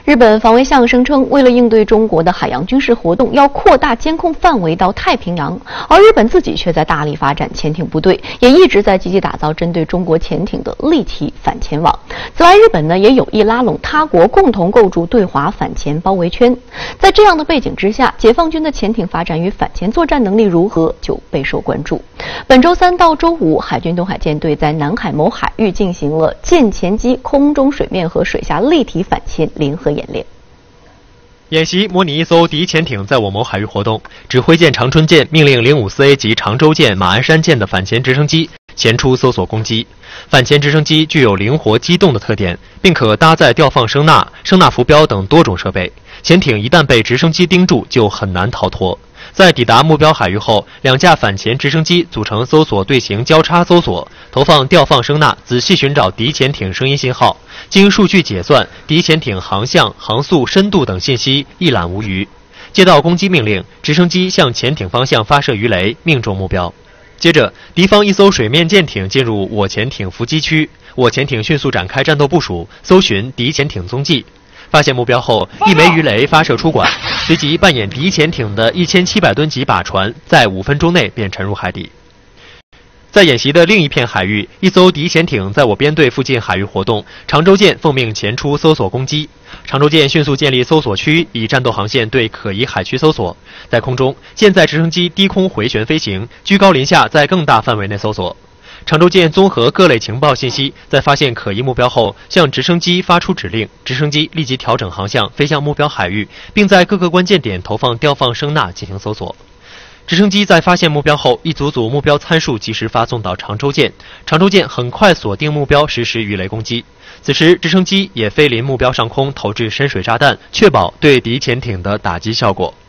日本防卫相声称，为了应对中国的海洋军事活动，要扩大监控范围到太平洋，而日本自己却在大力发展潜艇部队，也一直在积极打造针对中国潜艇的立体反潜网。此外，日本呢也有意拉拢他国，共同构筑对华反潜包围圈。在这样的背景之下，解放军的潜艇发展与反潜作战能力如何就备受关注。本周3到周5，海军东海舰队在南海某海域进行了舰前机空中、水面和水下立体反潜联合演练。 演习模拟一艘敌潜艇在我某海域活动，指挥舰长春舰命令054A 级长舟舰、马鞍山舰的反潜直升机前出搜索攻击。反潜直升机具有灵活机动的特点，并可搭载吊放声呐、声呐浮标等多种设备。潜艇一旦被直升机盯住，就很难逃脱。在抵达目标海域后，2架反潜直升机组成搜索队形交叉搜索，投放吊放声呐，仔细寻找敌潜艇声音信号。经数据解算，敌潜艇航向、航速、深度等信息一览无余。接到攻击命令，直升机向潜艇方向发射鱼雷，命中目标。接着，敌方一艘水面舰艇进入我潜艇伏击区，我潜艇迅速展开战斗部署，搜寻敌潜艇踪迹。发现目标后，一枚鱼雷发射出管，随即扮演敌潜艇的1700吨级靶船，在5分钟内便沉入海底。在演习的另一片海域，一艘敌潜艇在我编队附近海域活动，长舟舰奉命前出搜索攻击。长舟舰迅速建立搜索区，以战斗航线对可疑海区搜索。在空中，舰载直升机低空回旋飞行，居高临下在更大范围内搜索。长舟舰综合各类情报信息，在发现可疑目标后，向直升机发出指令，直升机立即调整航向，飞向目标海域，并在各个关键点投放吊放声呐进行搜索。直升机在发现目标后，一组组目标参数及时发送到长舟舰，长舟舰很快锁定目标，实施鱼雷攻击。此时，直升机也飞临目标上空，投掷深水炸弹，确保对敌潜艇的打击效果。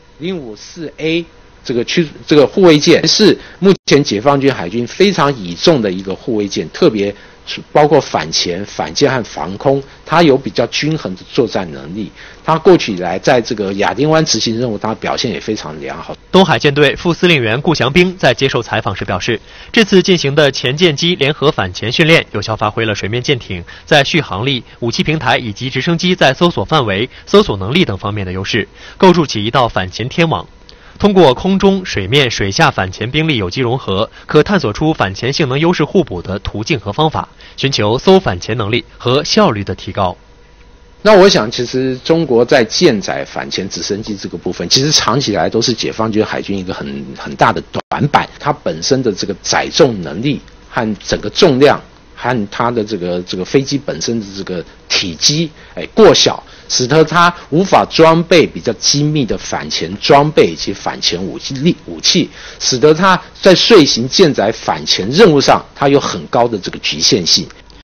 054A这个护卫舰是目前解放军海军非常倚重的一个护卫舰，特别包括反潜、反舰和防空，它有比较均衡的作战能力。它过去以来在这个亚丁湾执行任务，它表现也非常良好。 东海舰队副司令员顾祥兵在接受采访时表示，这次进行的前舰机联合反潜训练，有效发挥了水面舰艇在续航力、武器平台以及直升机在搜索范围、搜索能力等方面的优势，构筑起一道反潜天网。通过空中、水面、水下反潜兵力有机融合，可探索出反潜性能优势互补的途径和方法，寻求搜反潜能力和效率的提高。 那我想，其实中国在舰载反潜直升机这个部分，其实长期以来都是解放军海军一个很大的短板。它本身的这个载重能力和整个重量，和它的这个飞机本身的这个体积，过小，使得它无法装备比较精密的反潜装备以及反潜武器，使得它在遂行舰载反潜任务上，它有很高的这个局限性。